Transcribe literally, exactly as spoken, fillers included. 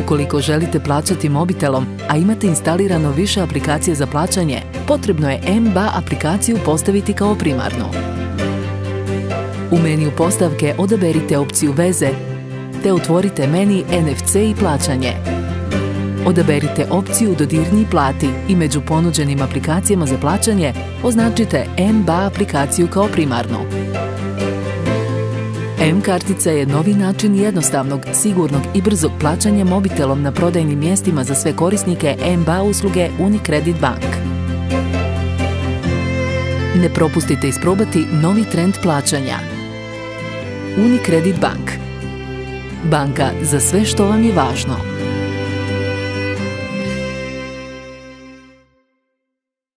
Ukoliko želite plaćati mobitelom, a imate instalirano više aplikacije za plaćanje, potrebno je M B A aplikaciju postaviti kao primarnu. U meniju postavke odaberite opciju veze, te otvorite meni N F C i plaćanje. Odaberite opciju dodirni i plati i među ponuđenim aplikacijama za plaćanje označite M B A aplikaciju kao primarnu. M-kartica je novi način jednostavnog, sigurnog i brzog plaćanja mobitelom na prodajnim mjestima za sve korisnike M B A usluge Unicredit Bank. Ne propustite isprobati novi trend plaćanja. Unicredit Bank. Banka za sve što vam je važno.